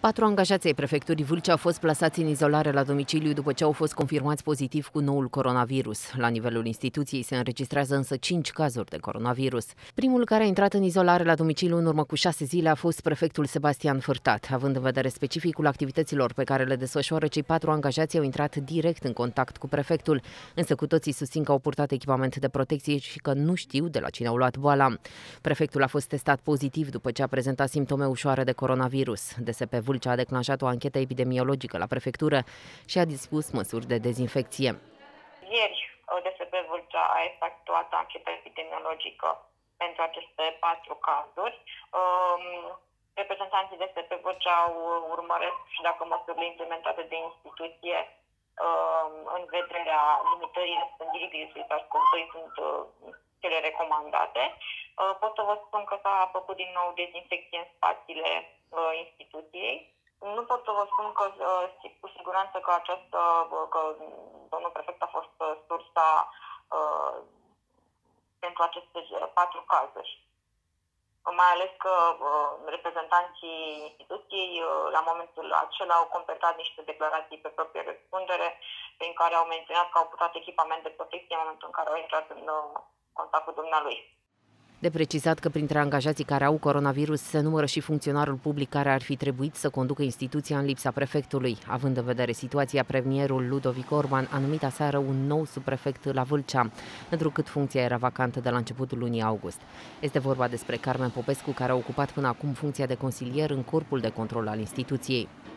4 angajați ai prefecturii Vâlcea au fost plasați în izolare la domiciliu după ce au fost confirmați pozitiv cu noul coronavirus. La nivelul instituției se înregistrează însă 5 cazuri de coronavirus. Primul care a intrat în izolare la domiciliu în urmă cu 6 zile a fost prefectul Sebastian Fârtat. Având în vedere specificul activităților pe care le desfășoară, cei 4 angajați au intrat direct în contact cu prefectul, însă cu toții susțin că au purtat echipament de protecție și că nu știu de la cine au luat boala. Prefectul a fost testat pozitiv după ce a prezentat simptome ușoare de coronavirus. DSP Vâlcea a declanșat o anchetă epidemiologică la prefectură și a dispus măsuri de dezinfecție. Ieri, DSP Vâlcea a efectuat o anchetă epidemiologică pentru aceste 4 cazuri. Reprezentanții DSP Vâlcea urmăresc și dacă măsurile implementate de instituție în vederea limitării răspândirii virusului SARS-CoV-2 sunt cele recomandate. Pot să vă spun că s-a făcut din nou dezinfecție în spațiile instituției. Nu pot să vă spun că cu siguranță că că domnul prefect a fost sursa pentru aceste 4 cazuri. Mai ales că reprezentanții instituției la momentul acela au completat niște declarații pe proprie răspundere prin care au menționat că au purtat echipament de protecție în momentul în care au intrat în contact cu dumnealui. De precizat că printre angajații care au coronavirus se numără și funcționarul public care ar fi trebuit să conducă instituția în lipsa prefectului. Având în vedere situația, premierul Ludovic Orban a numit aseară un nou subprefect la Vâlcea, întrucât funcția era vacantă de la începutul lunii august. Este vorba despre Carmen Popescu, care a ocupat până acum funcția de consilier în corpul de control al instituției.